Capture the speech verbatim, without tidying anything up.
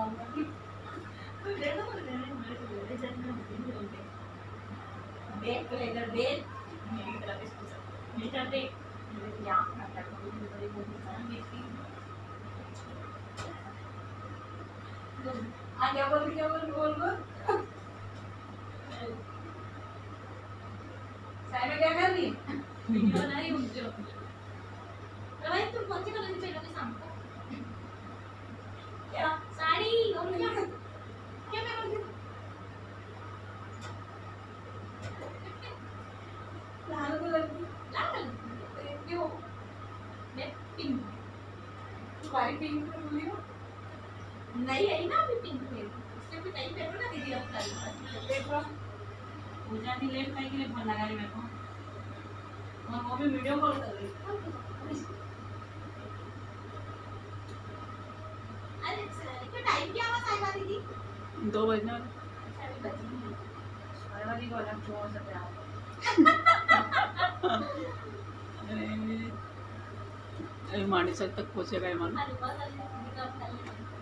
बेट को लेकर बेट मेरी तरफ इसको सब मीटर दे यहाँ ना कर बड़ी बड़ी बोली सारा मेरी आ क्या बोल क्या बोल बोल बोल साइड में क्या कर रही है वीडियो बना रही हूँ जो तो भाई तुम कौन सी कलर की पहनोगे शाम को क्या साड़ी और क्या क्या पहनोगे लाल कलर की लाल क्यों मैं पिंक तुम्हारी पिंक में बोली हो नहीं आई ना अभी पिंक में उससे भी नहीं पहनो ना दीदी अब सारी देखो पूजा नहीं लेट नहीं के लिए फोन लगा रही मेरे को और वो भी वीडियो कॉल कर रही अरे क्या टाइम क्या हुआ साइबा दीदी दो बजने वाले साइबा बजी साइबा दी को अलग जोर से प्यार अरे मानी सर तक पहुंचेगा ईमान अरे बहुत अच्छी दीदी का